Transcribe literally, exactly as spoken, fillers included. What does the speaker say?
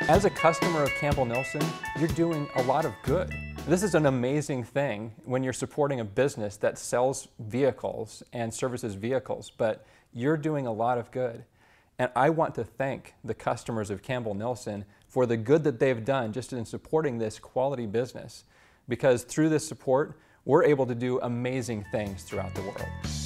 As a customer of Campbell Nelson, you're doing a lot of good. This is an amazing thing when you're supporting a business that sells vehicles and services vehicles, but you're doing a lot of good. And I want to thank the customers of Campbell Nelson for the good that they've done just in supporting this quality business, because through this support, we're able to do amazing things throughout the world.